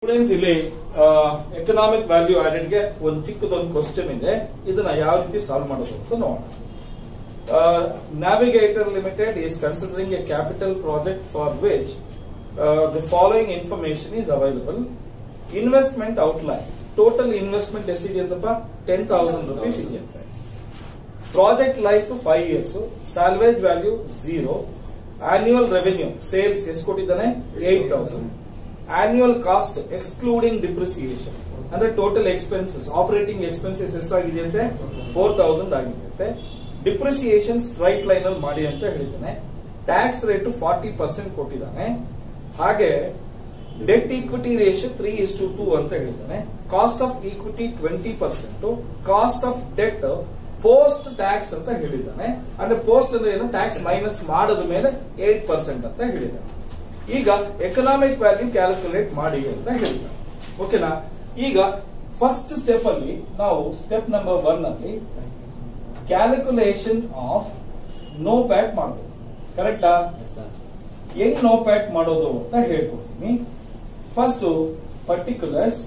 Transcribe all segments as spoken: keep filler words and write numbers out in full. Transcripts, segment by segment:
Students ಇಲ್ಲಿ economic value added ಗೆ ಒಂದು ಚಿಕ್ಕದೊಂದು ಕ್ವಶನ್ ಇದೆ. ಇದನ್ನ ಯಾವ ರೀತಿ ಸಾಲ್ವ್ ಮಾಡೋದು ಅಂತ ನೋಡೋಣ. Navigator Limited is considering a capital project for which uh, the following information is available. Investment outlay. Total investment ಎಷ್ಟಿದೆಯಂತಪ್ಪ ten thousand rupees ಇದೆಯಂತೆ. Project life five years. Salvage value zero. Annual revenue sales ಎಷ್ಟು ಕೊಟ್ಟಿದ್ದಾನೆ eight thousand. Annual cost excluding depreciation ಅಂದ್ರೆ total expenses operating expenses ಎಷ್ಟಾಗಿದೆಯಂತೆ four thousand ಆಗಿದೆಯಂತೆ. Depreciation straight line ಅಲ್ಲಿ ಮಾಡಿ ಅಂತ ಹೇಳಿದ್ದಾನೆ. ಟ್ಯಾಕ್ಸ್ ರೇಟ್ ಫಾರ್ಟಿ ಪರ್ಸೆಂಟ್ ಕೊಟ್ಟಿದ್ದಾನೆ. ಹಾಗೆ debt equity ratio three is to two ಅಂತ ಹೇಳಿದ್ದಾನೆ. Cost of equity twenty percent, cost of debt post tax ಅಂತ ಹೇಳಿದ್ದಾನೆ. ಅಂದ್ರೆ ಪೋಸ್ಟ್ ಅಂದ್ರೆ ಏನು, ಟ್ಯಾಕ್ಸ್ ಮೈನಸ್ ಮಾಡದ ಮೇಲೆ ಏಟ್ ಪರ್ಸೆಂಟ್ ಅಂತ ಹೇಳಿದ್ದಾನೆ. ಈಗ ಎಕನಾಮಿಕ್ ವ್ಯಾಲ್ಯೂ ಕ್ಯಾಲ್ಕುಲೇಟ್ ಮಾಡಿ ಅಂತ ಹೇಳಿದ್ದಾನೆ. ಓಕೆನಾ. ಈಗ ಫಸ್ಟ್ ಸ್ಟೆಪ್ ಅಲ್ಲಿ ನಾವು ಸ್ಟೆಪ್ ನಂಬರ್ ಒನ್ ಅಲ್ಲಿ ಕ್ಯಾಲ್ಕುಲೇಷನ್ ಆಫ್ ನೋ ಪ್ಯಾಟ್ ಮಾಡಬೇಕು. ಕರೆಕ್ಟಾ? ಹೆಂಗ್ ನೋ ಪ್ಯಾಟ್ ಮಾಡೋದು ಅಂತ ಹೇಳ್ಕೊಡ್ತೀನಿ. First particulars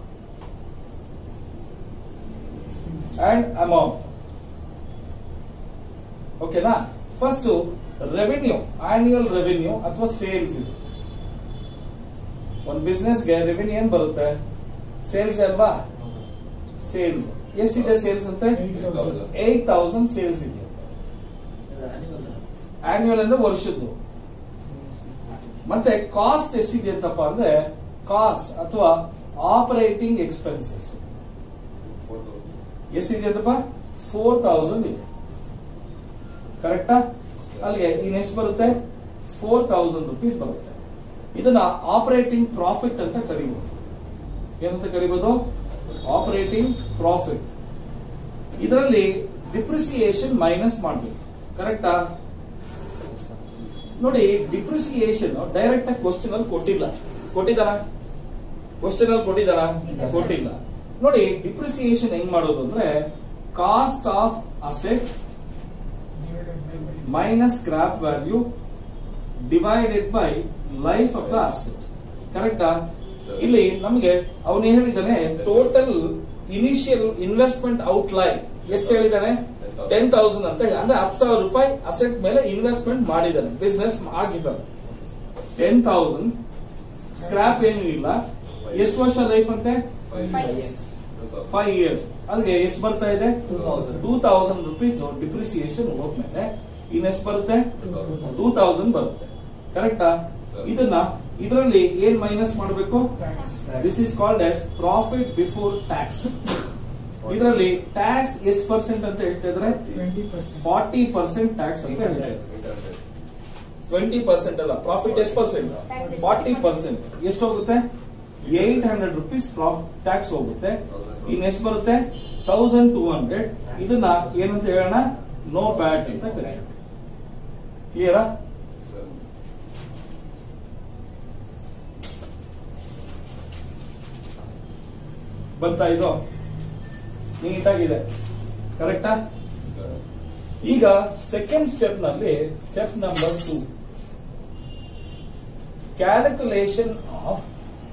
and amount. ಓಕೆನಾ. ಫಸ್ಟ್ ರೆವಿನ್ಯೂ, ಆನ್ಯುಯಲ್ ರೆವಿನ್ಯೂ ಅಥವಾ ಸೇಲ್ಸ್. ಇದು ಒಂದು ಬಿಸ್ನೆಸ್ಗೆ ರೆವಿನ್ಯೂ ಏನ್ ಬರುತ್ತೆ? ಸೇಲ್ಸ್ ಅಲ್ವಾ? ಸೇಲ್ಸ್ ಎಷ್ಟಿದೆ? ಸೇಲ್ಸ್ ಅಂತೆ ಏಟ್ ತೌಸಂಡ್ ಸೇಲ್ಸ್ ಇದೆ. ಆನ್ಯುವಲ್ ಅಂದ್ರೆ ವರ್ಷದ್ದು. ಮತ್ತೆ ಕಾಸ್ಟ್ ಎಷ್ಟಿದೆ ಅಂತಪ್ಪ ಅಂದ್ರೆ ಕಾಸ್ಟ್ ಅಥವಾ ಆಪರೇಟಿಂಗ್ ಎಕ್ಸ್ಪೆನ್ಸಸ್ ಎಷ್ಟಿದೆ ಅಂತಪ್ಪ ಫೋರ್ ತೌಸಂಡ್ ಇದೆ. ಕರೆಕ್ಟಾ? ಅಲ್ಲಿಗೆ ಇನ್ ಎಷ್ಟು ಬರುತ್ತೆ? ಫೋರ್ ತೌಸಂಡ್ ರುಪೀಸ್ ಬರುತ್ತೆ. ಇದನ್ನ ಆಪರೇಟಿಂಗ್ ಪ್ರಾಫಿಟ್ ಅಂತ ಕರಿಬಹುದು. ಏನಂತ ಕರಿಬಹುದು? Operating profit. ಇದರಲ್ಲಿ ಡಿಪ್ರಿಸಿಯೇಷನ್ ಮೈನಸ್ ಮಾಡಬೇಕು. ಕರೆಕ್ಟಾ? ನೋಡಿ, ಡಿಪ್ರಿಸಿಯೇಷನ್ ಡೈರೆಕ್ಟ್ ಆಗಿ ಕ್ವಶನ್ ಅಲ್ಲಿ ಕೊಟ್ಟಿಲ್ಲ. ಕೊಟ್ಟಿದ್ದಾರ? ಕ್ವಶನ್ ಅಲ್ಲಿ ಕೊಟ್ಟಿದ್ದಾರ? ಕೊಟ್ಟಿಲ್ಲ. ನೋಡಿ, ಡಿಪ್ರಿಸಿಯೇಷನ್ ಹೆಂಗ್ ಮಾಡೋದು ಅಂದ್ರೆ cost of asset minus scrap value divided by life of the asset. ಕರೆಕ್ಟಾ? ಇಲ್ಲಿ ನಮಗೆ ಅವನು ಹೇಳಿದ್ದಾನೆ ಟೋಟಲ್ ಇನಿಷಿಯಲ್ ಇನ್ವೆಸ್ಟ್ಮೆಂಟ್ ಔಟ್ಲೈ ಎಷ್ಟು ಹೇಳಿದ್ದಾನೆ? ಟೆನ್ ತೌಸಂಡ್ ಅಂತ ಹೇಳಿ, ಅಂದ್ರೆ ಹತ್ತು ಸಾವಿರ ರೂಪಾಯಿ ಅಸೆಟ್ ಮೇಲೆ ಇನ್ವೆಸ್ಟ್ಮೆಂಟ್ ಮಾಡಿದ್ದಾನೆ, ಬಿಸ್ನೆಸ್ ಆಗಿದ್ದಾನೆ. ಟೆನ್ ತೌಸಂಡ್ ಸ್ಕ್ರಾಪ್ ಏನು ಇಲ್ಲ. ಎಷ್ಟು ವರ್ಷ ಲೈಫ್ ಅಂತೆ? Five years. ಅಲ್ಲಿಗೆ ಎಷ್ಟು ಬರ್ತಾ ಇದೆ? ಟೂ ತೌಸಂಡ್ ರುಪೀಸ್ ಡಿಪ್ರಿಸಿಯೇಷನ್ ಹೋದ್ಮೇಲೆ ಇನ್ನೆಷ್ಟು ಬರುತ್ತೆ? ಟೂ ತೌಸಂಡ್ ಬರುತ್ತೆ. ಕರೆಕ್ಟಾ? ಇದನ್ನ ಇದರಲ್ಲಿ ಏನ್ ಮೈನಸ್ ಮಾಡಬೇಕು? This is called as profit before tax. ಇದರಲ್ಲಿ ಟ್ಯಾಕ್ಸ್ ಎಷ್ಟು ಪರ್ಸೆಂಟ್ ಅಂತ ಹೇಳ್ತಾ ಇದ್ರೆ ಫಾರ್ಟಿ ಪರ್ಸೆಂಟ್ ಟ್ಯಾಕ್ಸ್ ಅಂತ ಹೇಳ್ತಾರೆ. ಟ್ವೆಂಟಿ ಪರ್ಸೆಂಟ್ ಅಲ್ಲ, ಪ್ರಾಫಿಟ್ ಎಷ್ಟು ಪರ್ಸೆಂಟ್? Forty percent. ಎಷ್ಟು ಹೋಗುತ್ತೆ? ಏಟ್ ಹಂಡ್ರೆಡ್ ರುಪೀಸ್ ಟ್ಯಾಕ್ಸ್ ಹೋಗುತ್ತೆ. ಇನ್ ಎಷ್ಟು ಬರುತ್ತೆ? Thousand two hundred. ಇದನ್ನ ಏನಂತ ಹೇಳೋಣ? ನೋ ಪ್ಯಾಟ್ ಅಂತ ಕರೆಯೋಣ. ಕ್ಲಿಯರಾ? ಬಂತಾ? ಇದು ನೀಟಾಗಿದೆ. ಕರೆಕ್ಟಾ? ಈಗ ಸೆಕೆಂಡ್ ಸ್ಟೆಪ್ ನಲ್ಲಿ step number two calculation of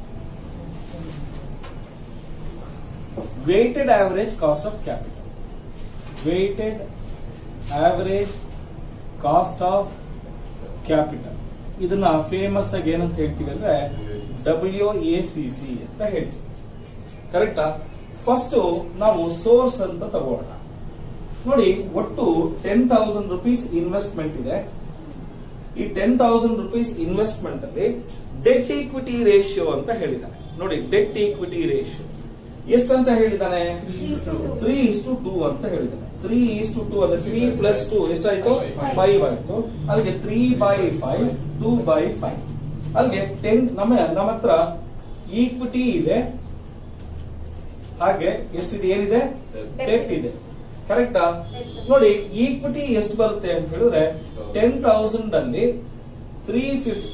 weighted average cost of capital. Weighted average cost of capital. ಇದನ್ನ ಫೇಮಸ್ ಆಗಿ ಏನಂತ ಹೇಳ್ತೀವಿ ಅಂದ್ರೆ ಡಬ್ಲ್ಯೂ ಎ ಸಿ ಸಿ ಅಂತ ಹೇಳ್ತೀವಿ. ಕರೆಕ್ಟಾ? ಫಸ್ಟ್ ನಾವು ಸೋರ್ಸ್ ಅಂತ ತಗೋಣ. ನೋಡಿ, ಒಟ್ಟು ಟೆನ್ ತೌಸಂಡ್ ರುಪೀಸ್ ಇನ್ವೆಸ್ಟ್ಮೆಂಟ್ ಇದೆ. ಈ ಟೆನ್ ತೌಸಂಡ್ ರುಪೀಸ್ ಇನ್ವೆಸ್ಟ್ಮೆಂಟ್ ಅಲ್ಲಿ ಡೆಟ್ ಈಕ್ವಿಟಿ ರೇಷಿಯೋ ಅಂತ ಹೇಳಿದ್ದಾನೆ. ನೋಡಿ, ಡೆಟ್ ಈಕ್ವಿಟಿ ರೇಷಿಯೋ ಎಷ್ಟಂತ ಹೇಳಿದ್ದಾನೆ? ತ್ರೀ ಇಸ್ ಟು ಟೂ ಅಂತ ಹೇಳಿದ್ದಾನೆ. ತ್ರೀ ಇಸ್ ಟು ಟೂ ಅಂದ್ರೆ ತ್ರೀ ಪ್ಲಸ್ ಟೂ ಎಷ್ಟಾಯ್ತು? ಫೈವ್ ಆಯ್ತು. ಅಲ್ಲಿಗೆ three by five, two by five. ಅಲ್ಲಿಗೆ ಟೆನ್ ನಮ್ಮ ನಮ್ಮ ಹತ್ರ ಈಕ್ವಿಟಿ ಇದೆ, ಹಾಗೆ ಎಷ್ಟಿದೆ? ಏನಿದೆ? ಡೆಟ್ ಇದೆ. ಕರೆಕ್ಟಾ? ನೋಡಿ, ಈಕ್ವಿಟಿ ಎಷ್ಟು ಬರುತ್ತೆ ಅಂತ ಹೇಳಿದ್ರೆ ಟೆನ್ ತೌಸಂಡ್ ಅಲ್ಲಿ three fifth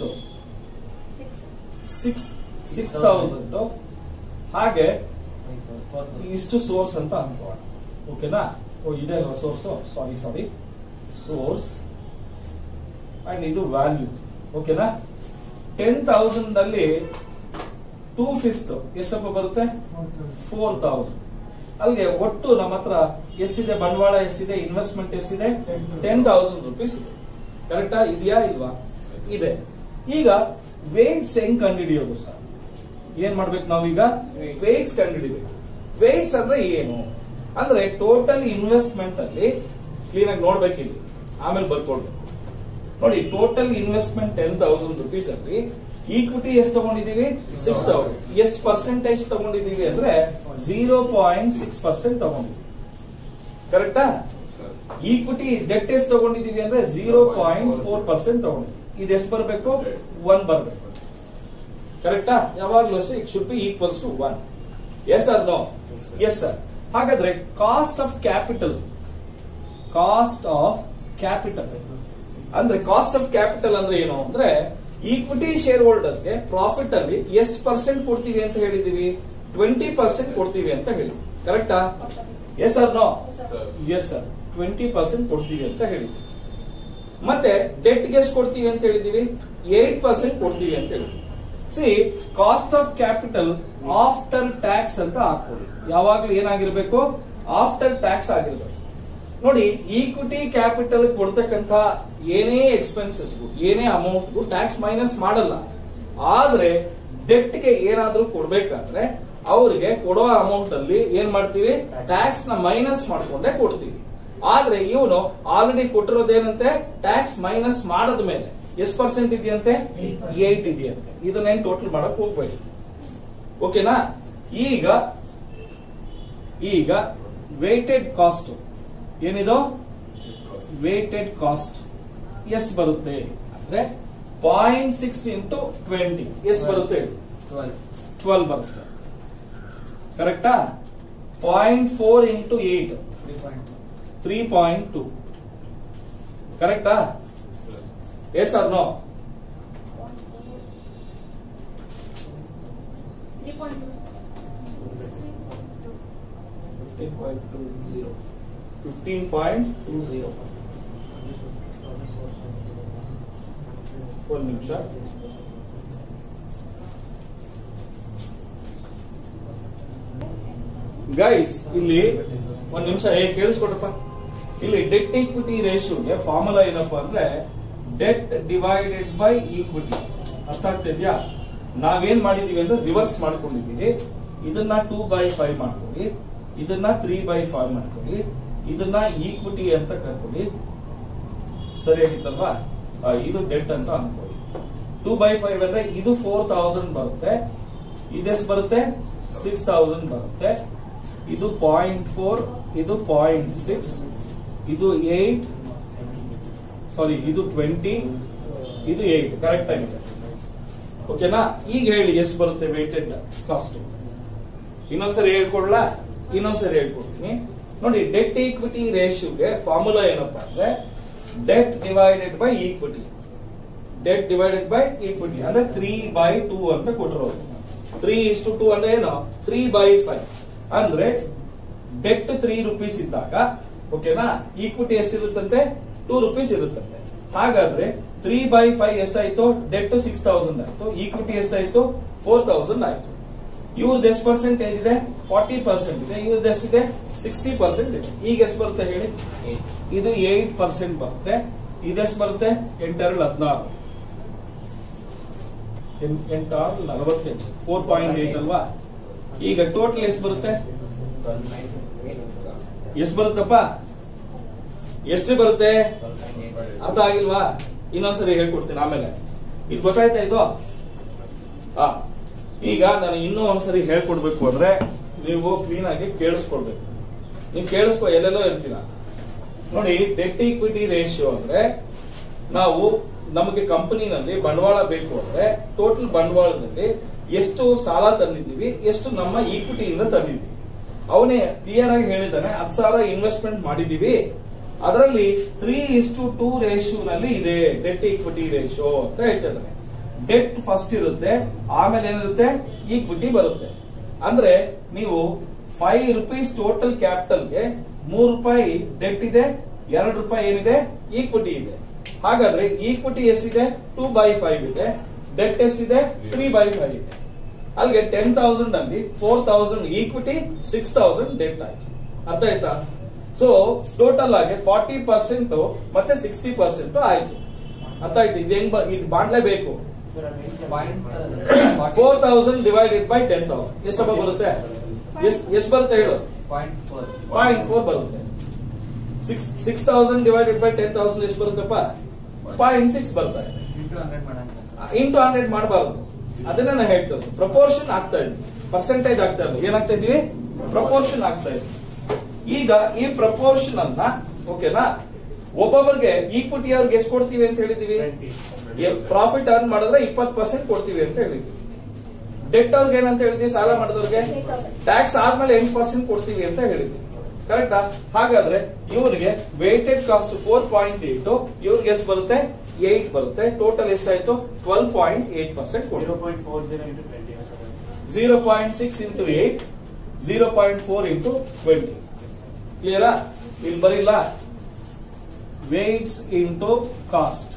six six thousand. ಹಾಗೆ ಇಷ್ಟು ಸೋರ್ಸ್ ಅಂತ ಅನ್ಕೋಣ. ಓಕೆನಾ? ಓ, ಇದೆ source. Sorry sorry source and ಇದು ವ್ಯಾಲ್ಯೂ. ಓಕೆನಾ? ಟೆನ್ ತೌಸಂಡ್ ಅಲ್ಲಿ ಟೂ ಫಿಫ್ತ್ ಎಷ್ಟಪ್ಪ ಬರುತ್ತೆ ಫೋರ್ ತೌಸಂಡ್. ಅಲ್ಲಿಗೆ ಒಟ್ಟು ನಮ್ಮ ಹತ್ರ ಎಷ್ಟಿದೆ ಬಂಡವಾಳ, ಎಷ್ಟಿದೆ ಇನ್ವೆಸ್ಟ್ಮೆಂಟ್, ಎಷ್ಟಿದೆ ಟೆನ್ ತೌಸಂಡ್ ರುಪೀಸ್ ಇದೆ. ಕರೆಕ್ಟಾ? ಇದೆಯಾ ಇಲ್ವಾ? ಇದೆ. ಈಗ ವೇಟ್ಸ್ ಹೆಂಗ್ ಕಂಡುಹಿಡಿಯೋದು ಸರ್? ಏನ್ ಮಾಡ್ಬೇಕು ನಾವೀಗ? ವೇಟ್ಸ್ ಕಂಡುಹಿಡಿಬೇಕು. ವೇಟ್ಸ್ ಅಂದ್ರೆ ಏನು ಅಂದ್ರೆ ಟೋಟಲ್ ಇನ್ವೆಸ್ಟ್ಮೆಂಟ್ ಅಲ್ಲಿ ಕ್ಲೀನ್ ಆಗಿ ನೋಡ್ಬೇಕಿಲ್ಲ, ಆಮೇಲೆ ಬರ್ಕೊಡ್ಬೇಕು. ನೋಡಿ, total investment ten thousand rupees ಅಲ್ಲಿ ಈಕ್ವಿಟಿ ಎಷ್ಟು ತಗೊಂಡಿದೀವಿ? Six thousand. ಎಷ್ಟು ಪರ್ಸೆಂಟೇಜ್ ತಗೊಂಡಿದೀವಿ ಅಂದ್ರೆ ಜೀರೋ ಪಾಯಿಂಟ್ ಸಿಕ್ಸ್ ಪರ್ಸೆಂಟ್ ತಗೊಂಡಿದೀವಿ. ಕರೆಕ್ಟಾ? ಈಕ್ವಿಟಿ ಡೆಟ್ ಎಷ್ಟು ತಗೊಂಡಿದೀವಿ ಅಂದ್ರೆ ಜೀರೋ ಪಾಯಿಂಟ್ ಫೋರ್ ಪರ್ಸೆಂಟ್ ತಗೊಂಡಿದೀವಿ. ಇದು ಎಷ್ಟು ಬರಬೇಕು? ಒನ್ ಬರಬೇಕು. ಕರೆಕ್ಟಾ? ಯಾವಾಗ್ಲೂ ಅಷ್ಟೇ it should be equals to one. Yes or no? Yes sir. ಹಾಗಾದ್ರೆ cost of capital, cost of capital ಅಂದ್ರೆ ಕಾಸ್ಟ್ ಆಫ್ ಕ್ಯಾಪಿಟಲ್ ಅಂದ್ರೆ ಏನು ಅಂದ್ರೆ ಈಕ್ವಿಟಿ ಶೇರ್ ಹೋಲ್ಡರ್ಸ್ಗೆ ಪ್ರಾಫಿಟ್ ಅಲ್ಲಿ ಎಷ್ಟು ಪರ್ಸೆಂಟ್ ಕೊಡ್ತೀವಿ ಅಂತ ಹೇಳಿದೀವಿ? ಟ್ವೆಂಟಿ ಪರ್ಸೆಂಟ್ ಕೊಡ್ತೀವಿ ಅಂತ ಹೇಳಿ. ಕರೆಕ್ಟಾ? Yes or no? Yes sir. Twenty percent ಕೊಡ್ತೀವಿ ಅಂತ ಹೇಳಿದ್ವಿ. ಮತ್ತೆ ಡೆಟ್ ಗೆ ಎಷ್ಟು ಕೊಡ್ತೀವಿ ಅಂತ ಹೇಳಿದೀವಿ? ಏಟ್ ಪರ್ಸೆಂಟ್ ಕೊಡ್ತೀವಿ ಅಂತ ಹೇಳಿದ್ವಿ. See, cost of capital after tax ಅಂತ ಹಾಕೊಳ್ಳಿ. ಯಾವಾಗ್ಲೂ ಏನಾಗಿರ್ಬೇಕು? ಆಫ್ಟರ್ ಟ್ಯಾಕ್ಸ್ ಆಗಿರ್ಬೇಕು. ನೋಡಿ, ಈಕ್ವಿಟಿ ಕ್ಯಾಪಿಟಲ್ ಕೊಡ್ತಕ್ಕಂತ ಏನೇ ಎಕ್ಸ್ಪೆನ್ಸಸ್ಗೂ ಏನೇ ಅಮೌಂಟ್ಗೂ ಟ್ಯಾಕ್ಸ್ ಮೈನಸ್ ಮಾಡಲ್ಲ. ಆದ್ರೆ ಡೆಟ್ ಗೆ ಏನಾದ್ರೂ ಕೊಡ್ಬೇಕಾದ್ರೆ ಅವ್ರಿಗೆ ಕೊಡೋ ಅಮೌಂಟ್ ಅಲ್ಲಿ ಏನ್ ಮಾಡ್ತೀವಿ? ಟ್ಯಾಕ್ಸ್ ನ ಮೈನಸ್ ಮಾಡ್ಕೊಂಡೇ ಕೊಡ್ತೀವಿ. ಆದ್ರೆ ಇವನು ಆಲ್ರೆಡಿ ಕೊಟ್ಟಿರೋದೇನಂತೆ? ಟ್ಯಾಕ್ಸ್ ಮೈನಸ್ ಮಾಡದ ಮೇಲೆ ಎಷ್ಟು ಪರ್ಸೆಂಟ್ ಇದೆಯಂತೆ? ಏಟ್ ಇದೆಯಂತೆ. ಇದನ್ನೇನು ಟೋಟಲ್ ಮಾಡಕ್ ಹೋಗ್ಬೇಡಿ. ಓಕೆನಾ? ಈಗ ಈಗ ವೇಟೆಡ್ ಕಾಸ್ಟ್ ಏನಿದು? ವೇಟೆಡ್ ಕಾಸ್ಟ್ ಎಷ್ಟು ಬರುತ್ತೆ ಅಂದ್ರೆ ಪಾಯಿಂಟ್ ಸಿಕ್ಸ್ ಇಂಟು ಟ್ವೆಂಟಿ ಎಷ್ಟು ಬರುತ್ತೆ? ಟ್ವೆಲ್ವ್ ಬರುತ್ತೆ. ಕರೆಕ್ಟಾ? Point four into eight three point two. ಕರೆಕ್ಟಾ? Yes or no? Fifteen point two zero. ಒಂದು ನಿಮಿಷ. ಗೈಸ್, ಇಲ್ಲಿ ಒಂದ್ ನಿಮಿಷ ಹೇಗೆ ಕೇಳಿಸ್ಕೊಡ್ರಪ್ಪ. ಇಲ್ಲಿ ಡೆಟ್ ಈಕ್ವಿಟಿ ರೇಷಿಯೋಗೆ ಫಾರ್ಮುಲಾ ಏನಪ್ಪಾ ಅಂದ್ರೆ ಡೆಟ್ ಡಿವೈಡೆಡ್ ಬೈ ಈಕ್ವಿಟಿ. ಅರ್ಥ ಆಗ್ತಿದ್ಯಾ? ನಾವೇನ್ ಮಾಡಿದೀವಿ ಅಂದ್ರೆ ರಿವರ್ಸ್ ಮಾಡ್ಕೊಂಡಿದೀವಿ. ಇದನ್ನ ಟೂ ಬೈ ಫೈವ್ ಮಾಡ್ಕೊಳ್ಳಿ, ಇದನ್ನ ತ್ರೀ ಬೈ ಫೈವ್ ಮಾಡ್ಕೊಳ್ಳಿ, ಇದನ್ನ ಈಕ್ವಿಟಿ ಅಂತ ಕರ್ಕೊಳ್ಳಿ. ಸರಿಯಾಗಿತ್ತಲ್ವಾ? ಇದು ಡೆಟ್ ಅಂತ ಅನ್ಕೊಳ್ಳಿ. ಟೂ ಬೈ ಫೈವ್ ಅಂದ್ರೆ ಇದು ಫೋರ್ ತೌಸಂಡ್ ಬರುತ್ತೆ, ಇದೆಷ್ಟು ಬರುತ್ತೆ? ಸಿಕ್ಸ್ ತೌಸಂಡ್ ಬರುತ್ತೆ. ಇದು ಪಾಯಿಂಟ್ ಫೋರ್, ಇದು ಪಾಯಿಂಟ್ ಸಿಕ್ಸ್, ಇದು ಏಟ್, ಸಾರಿ ಇದು ಟ್ವೆಂಟಿ, ಇದು ಏಟ್. ಕರೆಕ್ಟ್ ಆಗಿದೆ. ಓಕೆನಾ? ಈಗ ಹೇಳಿ ಎಷ್ಟು ಬರುತ್ತೆ ವೇಟೆಡ್ ಕಾಸ್ಟ್? ಇನ್ನೊಂದ್ಸರಿ ಹೇಳ್ಕೊಡ್ಲಾ? ಇನ್ನೊಂದ್ಸರಿ ಹೇಳ್ಕೊಡ್ತೀನಿ ನೋಡಿ. ಡೆಟ್ ಈಕ್ವಿಟಿ ರೇಷಿಯೋಗೆ ಫಾರ್ಮುಲಾ ಏನಪ್ಪಾ ಅಂದ್ರೆ debt divided by equity. Debt divided by equity ಅಂದ್ರೆ ತ್ರೀ ಬೈ ಟೂ ಅಂತ ಕೊಟ್ಟಿರೋದು. ತ್ರೀ ಇಸ್ ಟು ಟೂ ಅಂದ್ರೆ ಏನು? ತ್ರೀ ಬೈ ಫೈವ್ ಅಂದ್ರೆ ಡೆಟ್ ತ್ರೀ ರುಪೀಸ್ ಇದ್ದಾಗ, ಓಕೆನಾ, ಈಕ್ವಿಟಿ ಎಷ್ಟಿರುತ್ತಂತೆ? ಟೂ ರುಪೀಸ್ ಇರುತ್ತಂತೆ. ಹಾಗಾದ್ರೆ ತ್ರೀ ಬೈ ಫೈವ್ ಎಷ್ಟಾಯ್ತು? ಡೆಟ್ ಸಿಕ್ಸ್ ತೌಸಂಡ್ ಆಯ್ತು, ಈಕ್ವಿಟಿ ಎಷ್ಟಾಯ್ತು? ಫೋರ್ ತೌಸಂಡ್ ಆಯ್ತು. ಇವ್ರದ್ದು ಎಷ್ಟು ಪರ್ಸೆಂಟೇಜ್ ಇದೆ? ಫಾರ್ಟಿ ಪರ್ಸೆಂಟ್ ಇದೆ. ಇವ್ರದ್ದು ಎಷ್ಟಿದೆ? ಸಿಕ್ಸ್ಟಿ ಪರ್ಸೆಂಟ್ ಇದೆ. ಈಗ ಎಷ್ಟು ಬರುತ್ತೆ ಹೇಳಿ? ಇದು ಏಟ್ ಪರ್ಸೆಂಟ್ ಬರುತ್ತೆ. ಇದೆಷ್ಟು ಬರುತ್ತೆ? ಎಂಟೆರಡು ಹದಿನಾರು, ಎಂಟಾರು ನಲವತ್ತೆಂಟು, ಫೋರ್ ಪಾಯಿಂಟ್ ಏಟ್ ಅಲ್ವಾ? ಈಗ ಟೋಟಲ್ ಎಷ್ಟು ಬರುತ್ತೆ? ಎಷ್ಟು ಬರುತ್ತಪ್ಪ? ಎಷ್ಟು ಬರುತ್ತೆ? ಅರ್ಥ ಆಗಿಲ್ವಾ? ಇನ್ನೊಂದ್ಸರಿ ಹೇಳ್ಕೊಡ್ತೀನಿ ಆಮೇಲೆ. ಇದು ಗೊತ್ತಾಯ್ತಾ ಇದು? ಹಾ, ಈಗ ನಾನು ಇನ್ನೂ ಒಂದ್ಸರಿ ಹೇಳ್ಕೊಡ್ಬೇಕು ಅಂದ್ರೆ ನೀವು ಕ್ಲೀನ್ ಆಗಿ ಕೇಳಿಸ್ಕೊಡ್ಬೇಕು. ನೀವು ಕೇಳಿಸ್ಕೊ, ಎಲ್ಲೆಲ್ಲೋ ಇರ್ತೀರ ನೋಡಿ. ಡೆಟ್ ಈಕ್ವಿಟಿ ರೇಷಿಯೋ ಅಂದ್ರೆ ನಾವು ನಮಗೆ ಕಂಪನಿನಲ್ಲಿ ಬಂಡವಾಳ ಬೇಕು ಅಂದ್ರೆ ಟೋಟಲ್ ಬಂಡವಾಳದಲ್ಲಿ ಎಷ್ಟು ಸಾಲ ತಂದಿದ್ದೀವಿ, ಎಷ್ಟು ನಮ್ಮ ಈಕ್ವಿಟಿಯಿಂದ ತಂದಿದ್ದೀವಿ. ಅವನೇ ಕ್ಲಿಯರ್ ಆಗಿ ಹೇಳಿದ್ದಾನೆ. ಹತ್ತು ಸಾವಿರ ಇನ್ವೆಸ್ಟ್ಮೆಂಟ್ ಮಾಡಿದೀವಿ, ಅದರಲ್ಲಿ ತ್ರೀ ಇಸ್ ಟು ಟೂ ರೇಷಿಯೋನಲ್ಲಿ ಇದೆ ಡೆಟ್ ಈಕ್ವಿಟಿ ರೇಷಿಯೋ ಅಂತ ಹೇಳ್ತಿದ್ದಾನೆ. ಡೆಟ್ ಫಸ್ಟ್ ಇರುತ್ತೆ, ಆಮೇಲೆ ಏನಿರುತ್ತೆ? ಈಕ್ವಿಟಿ ಬರುತ್ತೆ. ಅಂದ್ರೆ ನೀವು ಫೈವ್ ರುಪೀಸ್ ಟೋಟಲ್ ಕ್ಯಾಪಿಟಲ್ಗೆ ಮೂರು ರೂಪಾಯಿ ಡೆಟ್ ಇದೆ, ಎರಡು ರೂಪಾಯಿ ಏನಿದೆ? ಈಕ್ವಿಟಿ ಇದೆ. ಹಾಗಾದ್ರೆ ಈಕ್ವಿಟಿ ಎಷ್ಟಿದೆ? ಟೂ ಬೈ ಫೈವ್ ಇದೆ. ಡೆಟ್ ಎಷ್ಟಿದೆ? ತ್ರೀ ಬೈ ಫೈವ್ ಇದೆ. ಅಲ್ಲಿಗೆ ಟೆನ್ ತೌಸಂಡ್ ಅಲ್ಲಿ four thousand equity, six thousand debt ಆಯ್ತು. ಅರ್ಥ ಆಯ್ತಾ? ಸೊ ಟೋಟಲ್ ಆಗಿ ಫಾರ್ಟಿ ಪರ್ಸೆಂಟ್ ಮತ್ತೆ ಸಿಕ್ಸ್ಟಿ ಪರ್ಸೆಂಟ್ ಆಯ್ತು. ಅರ್ಥ ಆಯ್ತು? ಇದು ಹೆಂಗ್ ಇದು ಮಾಡ್ಲೇಬೇಕು. Four thousand divided by ten thousand ಎಷ್ಟಪ್ಪ ಬರುತ್ತೆ? ಎಷ್ಟು ಬರುತ್ತೆ ಹೇಳು? ಪಾಯಿಂಟ್ ಫೋರ್ ಬರುತ್ತೆ. Six six thousand divided by ten thousand ಎಷ್ಟು ಬರುತ್ತಪ್ಪ? ಪಾಯಿಂಟ್ ಸಿಕ್ಸ್ ಬರ್ತಾ ಇದೆ. ಇಂಟು ಹಂಡ್ರೆಡ್ ಮಾಡಬಾರದು. ಅದನ್ನ ನಾನು ಹೇಳ್ತೇನೆ. ಪ್ರಪೋರ್ಷನ್ ಆಗ್ತಾ ಇದೆ, ಪರ್ಸೆಂಟೇಜ್ ಆಗ್ತಾ ಇದೆ. ಏನಾಗ್ತಾ ಇದೀವಿ? ಪ್ರಪೋರ್ಷನ್ ಆಗ್ತಾ ಇದೆ. ಈಗ ಈ ಪ್ರಪೋರ್ಷನ್ ಅನ್ನ ಓಕೆನಾ, ಒಬ್ಬೊಬ್ಬರಿಗೆ ಈಕ್ವಿಟಿ ಅವ್ರಿಗೆ ಎಷ್ಟು ಕೊಡ್ತೀವಿ ಅಂತ ಹೇಳಿದೀವಿ? ಪ್ರಾಫಿಟ್ ಅರ್ನ್ ಮಾಡಿದ್ರೆ ಇಪ್ಪತ್ತು ಪರ್ಸೆಂಟ್ ಕೊಡ್ತೀವಿ ಅಂತ ಹೇಳಿದ್ವಿ. ಡೆಟ್ ಅವ್ರಿಗೆ ಏನಂತ ಹೇಳಿದ್ವಿ? ಸಾಲ ಮಾಡಿದವ್ರಿಗೆ ಟ್ಯಾಕ್ಸ್ ಆದ್ಮೇಲೆ ಎಂಟು ಪರ್ಸೆಂಟ್ ಕೊಡ್ತೀವಿ ಅಂತ ಹೇಳಿದ್ವಿ. ಕರೆಕ್ಟಾ? ಹಾಗಾದ್ರೆ ಇವರಿಗೆ weighted cost four point eight, ಇವ್ರಿಗೆ ಎಷ್ಟು ಬರುತ್ತೆ? ಏಟ್ ಬರುತ್ತೆ. ಟೋಟಲ್ ಎಷ್ಟಾಯ್ತು? Twelve point eight percent. Zero point six into eight, zero point four into twenty. ಕ್ಲಿಯರಾ? ಇಲ್ಲಿ ಬರಿಲ್ಲ, ವೇಟ್ಸ್ ಇಂಟು ಕಾಸ್ಟ್.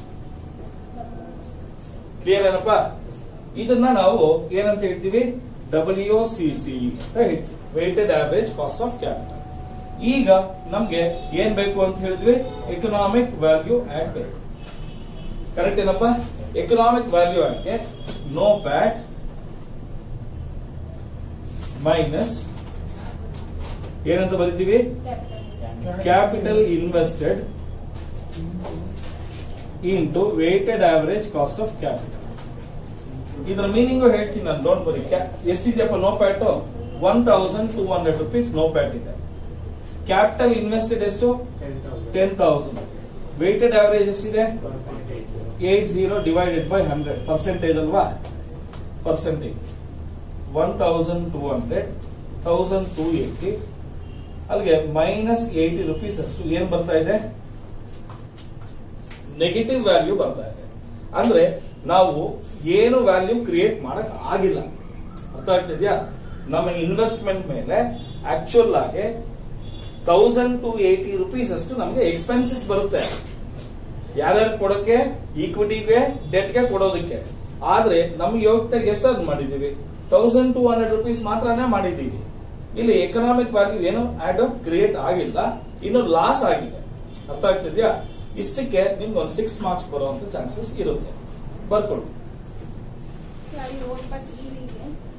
ಕ್ಲಿಯರ್ ಏನಪ್ಪ? ಇದನ್ನ ನಾವು ಏನಂತ ಹೇಳ್ತೀವಿ? ಡಬ್ಲ್ಯೂ ಸಿ ಸಿ ಅಂತ ಹೇಳ್ತೀವಿ, weighted average cost of capital. ಈಗ ನಮ್ಗೆ ಏನ್ ಬೇಕು ಅಂತ ಹೇಳಿದ್ವಿ? ಎಕನಾಮಿಕ್ ವ್ಯಾಲ್ಯೂ ಆಡ್ ಬೇಕು. ಕರೆಕ್ಟ್ ಏನಪ್ಪ? ಎಕನಾಮಿಕ್ ವ್ಯಾಲ್ಯೂ ಆಡ್ಗೆ ನೋ ಪ್ಯಾಟ್ ಮೈನಸ್ ಏನಂತ ಬರಿತೀವಿ? Capital invested into weighted average cost of capital. ಇದರ ಮೀನಿಂಗ್ ಹೇಳ್ತೀನಿ ನಾನು, ಡೋಂಟ್ ಬರಿ. ಎಷ್ಟಿದೆಯಪ್ಪ NOPAT? One thousand two hundred rupees NOPAT ಇದೆ. ಕ್ಯಾಪಿಟಲ್ ಇನ್ವೆಸ್ಟೆಡ್ ಎಷ್ಟು? Ten thousand. ವೇಟೆಡ್ ಆವರೇಜ್ ಎಷ್ಟಿದೆ? Eight zero divided by hundred. Percentage ಅಲ್ವಾ? Percentage one thousand two hundred, thousand two eighty, ಅಲ್ಲಿಗೆ minus eighty rupees ಅಷ್ಟು ಏನ್ ಬರ್ತಾ ಇದೆ? Negative value ಬರ್ತಾ ಇದೆ. ಅಂದ್ರೆ ನಾವು ಏನು ವ್ಯಾಲ್ಯೂ ಕ್ರಿಯೇಟ್ ಮಾಡಕ್ ಆಗಿಲ್ಲ. ಅರ್ಥ ಆಗ್ತಿದ್ಯಾ? ನಮ್ಮ ಇನ್ವೆಸ್ಟ್ಮೆಂಟ್ ಮೇಲೆ ಆಕ್ಚುಯಲ್ ಆಗಿ ತೌಸಂಡ್ ಟು ಏಟಿ ರುಪೀಸ್ ಅಷ್ಟು ನಮಗೆ ಎಕ್ಸ್ಪೆನ್ಸಸ್ ಬರುತ್ತೆ. ಯಾರ್ಯಾರು ಕೊಡಕ್ಕೆ? ಈಕ್ವಿಟಿಗೆ, ಡೆಟ್ಗೆ ಕೊಡೋದಕ್ಕೆ. ಆದ್ರೆ ನಮ್ಗೆ ಯೋಗ್ಯತೆಗೆ ಎಷ್ಟು ಅರ್ನ್ ಮಾಡಿದೀವಿ? ತೌಸಂಡ್ ಟೂ ಹಂಡ್ರೆಡ್ ರುಪೀಸ್ ಮಾತ್ರನೇ ಮಾಡಿದೀವಿ. ಇಲ್ಲಿ ಎಕನಾಮಿಕ್ ವ್ಯಾಲ್ಯೂ ಏನು ಆಡ್ ಕ್ರಿಯೇಟ್ ಆಗಿಲ್ಲ, ಇನ್ನು ಲಾಸ್ ಆಗಿದೆ. ಅರ್ಥ ಆಗ್ತಿದ್ಯಾ? ಇಷ್ಟಕ್ಕೆ ನಿಮ್ಗೆ ಒಂದು ಸಿಕ್ಸ್ ಮಾರ್ಕ್ಸ್ ಬರುವಂತ ಚಾನ್ಸಸ್ ಇರುತ್ತೆ. ಬರ್ಕೊಳ್ಳಿ.